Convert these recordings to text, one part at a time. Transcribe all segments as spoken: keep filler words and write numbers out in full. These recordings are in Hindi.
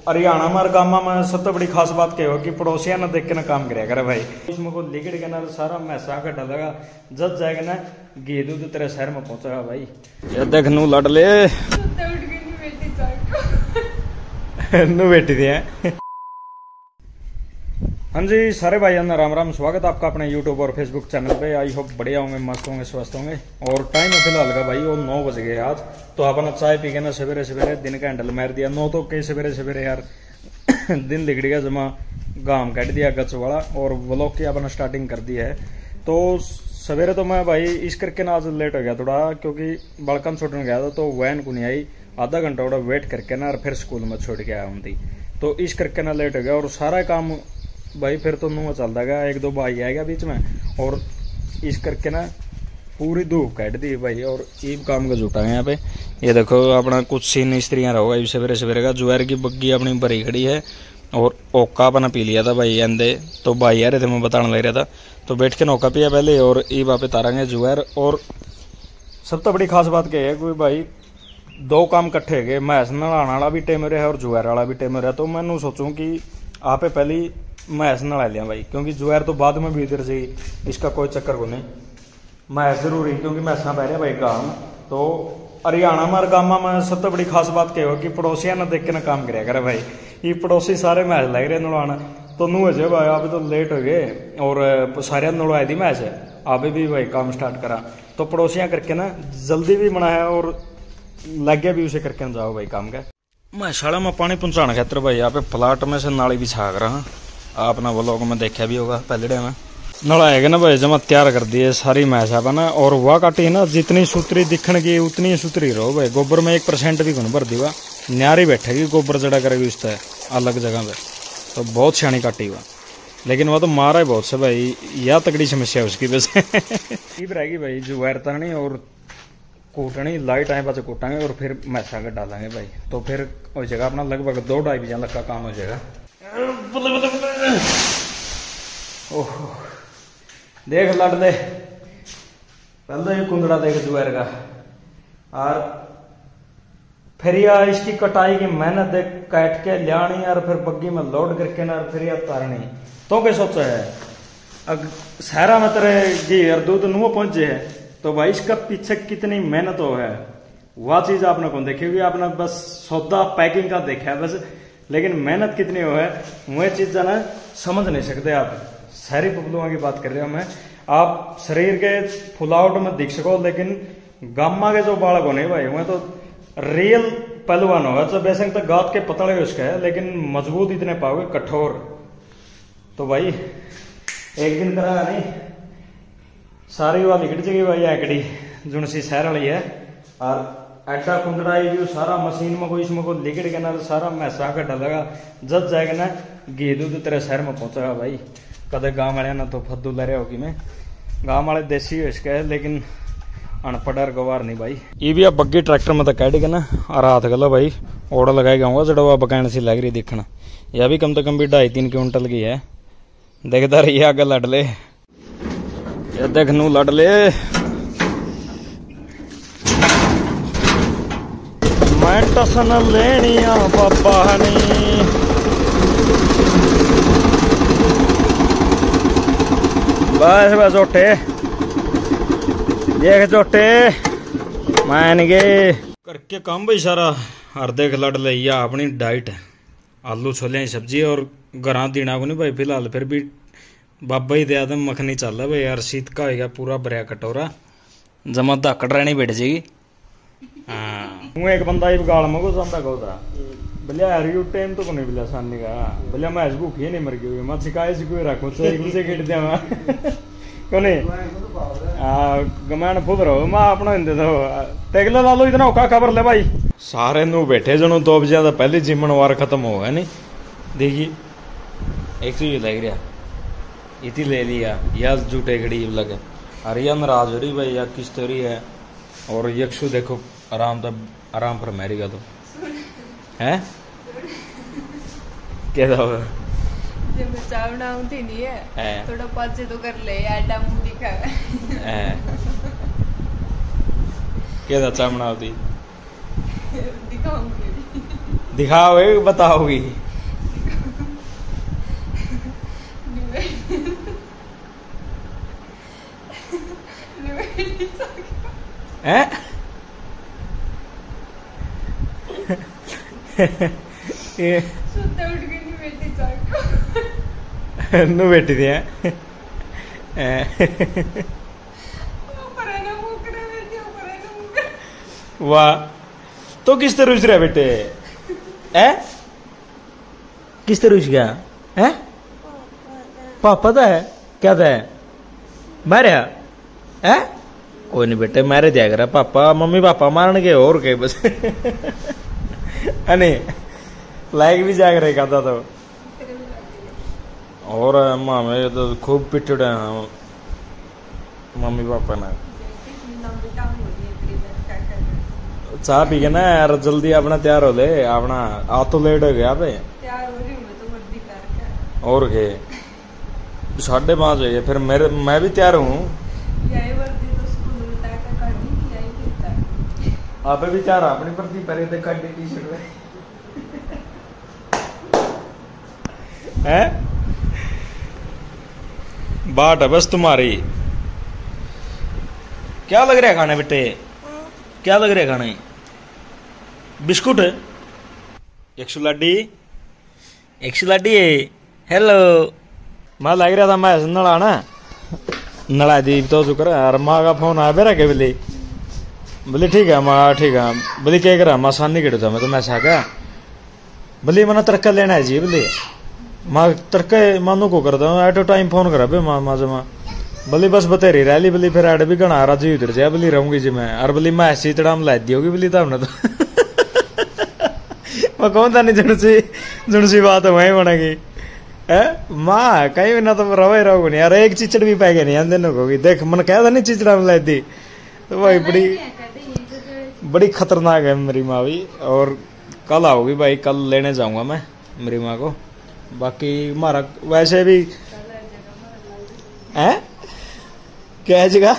हरियाणा हमारे गाँव में सबसे बड़ी खास बात क्या हो कि पड़ोसिया ने देख के ना काम कराया करे भाई। इसमें को लिगड़ के ना सारा मैसा का डालेगा जब जाएगा ना घी दूध तेरे शहर में पहुंचेगा भाई। ये देख नू लड़ ले नू बेटी दिया। हाँ जी सारे भाई अंदर राम राम, स्वागत है आपका अपने यूट्यूब और फेसबुक चैनल पे। आई होप बढ़िया होंगे, मस्त होंगे, स्वस्थ होंगे। और टाइम है फिलहाल का भाई वो नौ बज गए आज। तो अपना चाय पी के ना सवेरे सवेरे दिन का हैंडल मार दिया। नौ तो कई सवेरे सवेरे यार दिन लिगड़ गया जमा गांव काट दिया गच वाला और व्लॉग की अपना स्टार्टिंग कर दी है। तो सवेरे तो मैं भाई इस करके ना आज लेट हो गया थोड़ा, क्योंकि बड़कन छोड़ने गया था तो वैन को नहीं आई। आधा घंटा थोड़ा वेट करके ना और फिर स्कूल में छोड़ के आया हूँ थी, तो इस करके ना लेट हो गया। और सारा काम भाई फिर तो नुआ चलता गया, एक दो भाई आएगा बीच में और इस करके ना पूरी धूप काट दी भाई। और ईब काम का जुटा है यहाँ पे। ये देखो अपना कुछ सीन स्त्रियां रहोगा सवेरे सवेरे का। जुआर की बग्गी अपनी भरी खड़ी है और ओका अपना पी लिया था भाई अंदे। तो भाई आ रहे थे, मैं बताने लग रहा था, तो बैठ के नौका पिया पहले और ईब आप तारेंगे जुआर। और सब तो बड़ी खास बात क्या है कि भाई दो काम इकट्ठे गए, मैस नहाने वाला भी टेम रहा और जुआर वाला भी टेम रहा। तो मैंने सोचूं कि आप पहले मैस नला लिया भाई, क्योंकि जुआर तो बाद में भी इधर से इसका कोई चक्कर को नहीं। मैस जरूरी क्योंकि मैसा पह रहा भाई काम। तो हरियाणा हमारे गाँव में सबसे बड़ी खास बात क्या हो कि पड़ोसिया ने देख के ना काम कराया करे भाई। ये पड़ोसी सारे मैच लग रहे नलवाना, तो नू अजय भाई आप तो लेट हो गए और सारे नलवाई दी मैच है, आप भी भाई काम स्टार्ट करा। तो पड़ोसियां करके ना जल्दी भी बनाया और लग गया भी उसे करके ना जाओ भाई काम का। मैं शाला में पानी पहुंचाने खातर भाई यहाँ पे प्लाट में से नाली भी छाग रहा। आपने वो लोग में देखा भी होगा पहले में नड़ाएगा ना भाई, जमा तैयार कर दिए सारी मैस है ना। और वह काटी ना जितनी सूत्री दिखने की उतनी सूत्री रहो भाई। गोबर में एक परसेंट भी गुण भर दी हुआ न्यारी बैठेगी, गोबर जड़ा करेगी उस तरह अलग जगह पे। तो बहुत सियाणी काटी हुआ, लेकिन वह तो मारा है बहुत से भाई। यह तगड़ी समस्या है उसकी वजह से ठीक रहेगी भाई। जुआर तरनी और कूटनी लाइट आए पास कूटांगे और फिर मैसा कर डालेंगे भाई। तो फिर हो जाएगा अपना लगभग दो ढाई बजे तक का काम हो जाएगा। ओह देख लड़ ले पहले ये कुंदड़ा देख जुआर का। और फिर यार इसकी कटाई की मेहनत देख, काट के लियानी और फिर बग्गी में लोड करके ना फिर यार तारनी। तो क्या सोचा है अग सहरा में तेरे घी और दूध नुआ पहुंचे है, तो भाई इसका पीछे कितनी मेहनत हो है वह चीज आपने कौन देखी हुई। आपने बस सौदा पैकिंग का देखा है बस, लेकिन मेहनत कितनी हो है वह चीज ना समझ नहीं सकते आप। शहरी पपलुओं की बात कर रहे हो मैं। आप शरीर के फुलावट में दिख सको, लेकिन गामा के जो बालक होने भाई वह तो रियल पहलवान होगा। तो वैसे तो गात के पतले उसका है, लेकिन मजबूत इतने पाओगे कठोर। तो भाई एक दिन करा नहीं सारी वाली लिकट जाएगी भाई एकड़ी जुनसी शहर वाली है। और ऐसा कुंडड़ा जो सारा मशीन में कोई इसमें को लिकट के ना सारा मैसा का डालेगा जब जाएगा ना घी दूध तेरे शहर में पहुंचेगा भाई। कदे गाँव वाले ना तो फद्दू ले रहे होगी मैं, गाँव वाले देसी हो इसका है, लेकिन अनपढ़ गवार नहीं भाई। ये भी आप बग्गी ट्रैक्टर में तो कह देगा ना और हाथ गलो भाई ओड़ा लगाई गाऊंगा जड़ा बकान सी लग रही दिखना। यह भी कम से कम भी ढाई तीन क्विंटल की है। देखता रहिए आगे लड़ ले, ये देख नू लड़ ले। मैं टसन लेनिया बाबा नी बस बस ओटे देख चोटे मान गए करके काम भाई सारा। हर देख लड़ लिया अपनी डाइट आलू छोले की सब्जी और घर दीना को नहीं भाई फिलहाल। फिर भी बाबा ही दया दम मखनी चल रहा भाई यार। शीत का होगा पूरा भरिया कटोरा जमा धाकड़ रहनी बैठ जाएगी। हाँ हूँ एक बंदा ही गाल मगो जाता कहो था भलिया यार यू टाइम तो को नहीं भलिया सानी का भलिया मैं भूखी ही नहीं मर गई मैं सिखाए सिखुए रखो से खेट दिया मैं को नहीं गमैन खुद रहो मैं अपना हिंदे तो तेगले ला लो इतना औखा खबर ले भाई। सारे नू बैठे जनो दो बजे तो पहले जिमन वार खत्म हो गया नहीं। देखिए एक चीज लग रहा इतनी ले लिया या जूटे घड़ी लगे अरे या नाराज हो रही भाई या किस तरी है। और यक्षु देखो आराम तो आराम पर मैरिगा तो है क्या होगा जब चाव बनाऊंगी नहीं है थोड़ा पाँच तो कर ले ऐडा मुंह दिखा है क्या चाव बनाती दिखाऊंगी दिखाओगे बताओगी? हैं? ये सुत्ते उठ के नहीं बेटी चाको नु बेटी दी है। ऊपर है ना मुकरे बेटी ऊपर है ना मुकरे। वाह, तो किस तरह रुस रहा बेटे? हैं? किस तरह रुस गया? हैं? पापा था है? क्या था है? मारे हैं? कोई नहीं बेटे, मारे दिया करा पापा, मम्मी पापा मारने के और के बस। अने लाइक भी जाग रहे कहता तो। और मामे तो खूब पिटड़े हैं मम्मी पापा ने। चाह पी के ना यार जल्दी अपना तैयार हो ले, अपना आ तो लेट हो गया बे। तैयार हो रही हूं मैं तो वर्दी करके। और के साढ़े पाँच हो गए, फिर मेरे मैं भी तैयार हूँ। यही वर्दी तो स्कूल में तय कर दी, यही फिरता है। आप भी तैयार अपनी प्रति पहले तो कट टी शर्ट में है बाट है बस तुम्हारी। क्या लग रहा है खाने बेटे? क्या लग रहा है खाने? बिस्कुट? एक सौ लाडी एक सौ लाडी हेलो। मैं लग रहा था मैं नला ना नला दी तो शुक्र यार। माँ का फोन आया बेरा के बोली बोली ठीक है माँ ठीक है बोली क्या करा माँ सानी केड़ो था मैं तो मैं साका बोली मना तरक्का लेना है जी बोली माँ तरक्का मानो को करता हूँ एट टाइम फोन करा बे माँ माँ जमा बोली बस बतेरी रैली बोली फिर एड भी गणा राजू उधर से बोली रहूंगी जी मैं और बोली मैं ऐसी तड़ाम ला दी होगी बोली तब ना तो मैं कौन था नहीं जुड़सी जुड़सी बात है वही बनेगी है माँ कहीं भी ना तो रवा रहोगे नहीं यार एक चिचड़ भी पाएगा नहीं हम दोनों को देख मन कहा था नहीं चिचड़ा में लाई दी तो भाई बड़ी बड़ी खतरनाक है मेरी माँ भी। और कल आओगी भाई, कल लेने जाऊंगा मैं मेरी माँ को। बाकी हमारा वैसे भी है क्या जगह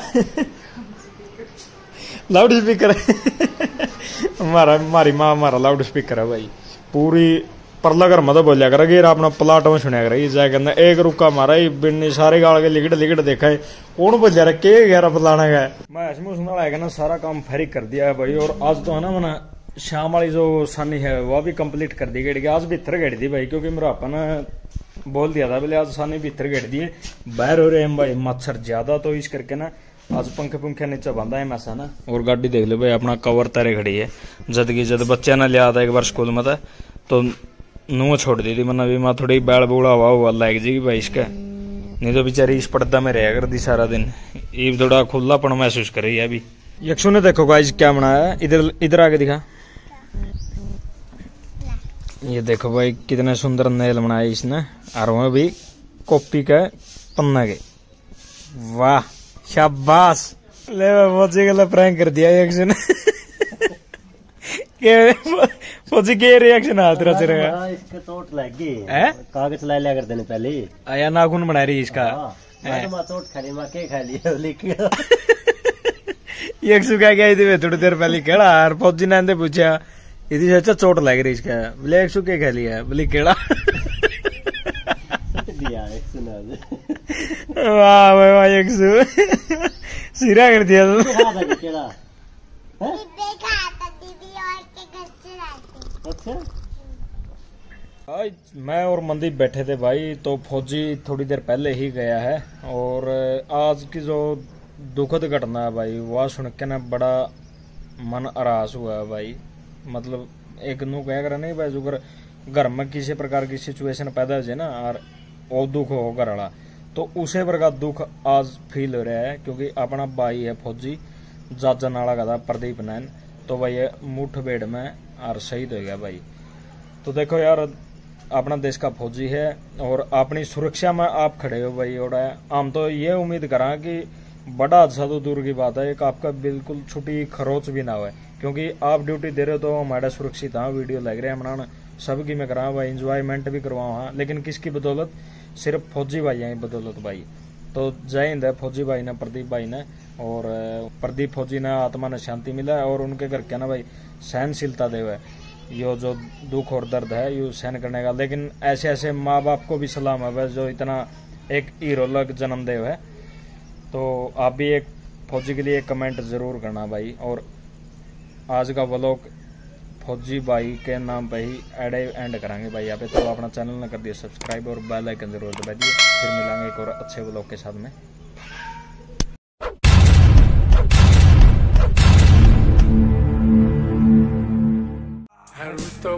लाउड स्पीकर हमारा हमारी माँ हमारा लाउड स्पीकर है भाई। पूरी परला घर मत बोलिया करेगी अपना प्लाट में सुनिया करेगी जाए कहना एक रुका मारा ही बिन्नी सारे गाल के लिगड़ लिगड़ देखा है कौन बोलिया रहा के ग्यारह पलाना का मैं इसमें सुना है ना सारा काम फेरी कर दिया है भाई। और आज तो है ना मैंने शाम वाली जो सानी है वो भी कंप्लीट कर दी गई। आज भीतर गड़ी थी भाई क्योंकि मेरा अपन बोल दिया था बोले आज सानी भीतर गड़ दिए बाहर हो रहे हैं भाई मच्छर ज्यादा तो इस करके ना आज पंखे पंखे नीचे बांधा है मैसा ना। और गाड़ी देख लो भाई अपना कवर तारे खड़ी है जद की जद बच्चा ना लिया था एक बार स्कूल में था तो नुह छोड़ दी थी मना भी माँ थोड़ी बैल बूढ़ा हुआ हुआ लाइक जी भाई इसका नहीं तो बेचारी इस पर्दा में रहा कर दी सारा दिन ये थोड़ा खुलापन महसूस कर रही है अभी। यक्षु ने देखो गाइस क्या बनाया इधर इधर आके दिखा ये देखो भाई कितने सुंदर नेल बनाए इसने और वो भी कॉपी के पन्ना के वाह शाबाश ले बहुत गला प्रैंक कर दिया यक्षु ने फौजी के रिएक्शन आ तेरा तेरा इसके चोट लग गई है कागज ला लिया करते पहले आया नाखून बना रही इसका मैं चोट खा ली मैं के खा लिया यक्षु क्या क्या थी थोड़ी देर पहले केड़ा और फौजी ने अंदर पूछा यदि अच्छा चोट लग रही इसका बोले यक्षु के खा लिया बोले केड़ा वाह वाह वाह यक्षु सिरा कर दिया अच्छा मैं और मनदीप बैठे थे भाई तो फौजी थोड़ी देर पहले ही गया है। और आज की जो दुखद घटना है भाई वह सुन के ना बड़ा मन अरास हुआ है भाई। मतलब एक नू कह कर नहीं भाई जो घर में किसी प्रकार की सिचुएशन पैदा हो जाए ना और वो दुख हो घर वाला तो उसे प्रकार दुख आज फील हो रहा है क्योंकि अपना भाई है फौजी जाजा नाला का था प्रदीप नैन तो भाई मुठभेड़ में और शहीद हो गया भाई। तो देखो यार अपना देश का फौजी है और अपनी सुरक्षा में आप खड़े हो भाई। और हम तो ये उम्मीद करा कि बड़ा अच्छा तो दूर की बात है एक आपका बिल्कुल छुट्टी खरोच भी ना हो क्योंकि आप ड्यूटी दे रहे हो तो हमारा सुरक्षित हाँ वीडियो लग रहे हैं बनाना सबकी मैं करा भाई इंजॉयमेंट भी करवाऊँ हाँ लेकिन किसकी बदौलत सिर्फ फौजी भाई हैं बदौलत भाई। तो जय हिंद है फौजी भाई ने प्रदीप भाई ने और प्रदीप फौजी ने आत्मा ने शांति मिला और उनके घर क्या ना भाई सहनशीलता देव है। यो जो दुख और दर्द है यू सहन करने का। लेकिन ऐसे ऐसे माँ बाप को भी सलाम है भाई जो इतना एक हीरो लग जन्म दे है। तो आप भी एक फौजी के लिए एक कमेंट जरूर करना भाई। और आज का व्लॉग फौजी भाई के नाम पे ही एड एंड कराएंगे भाई यहाँ पे। तो अपना चैनल न कर दिए सब्सक्राइब और बेल आइकन जरूर दबा दिए। फिर मिलेंगे एक और अच्छे व्लॉग के साथ में।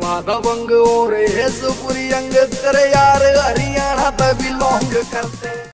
दबंग और सुपुरी अंग तेरे यार हरियाणा पे बिलोंग करते।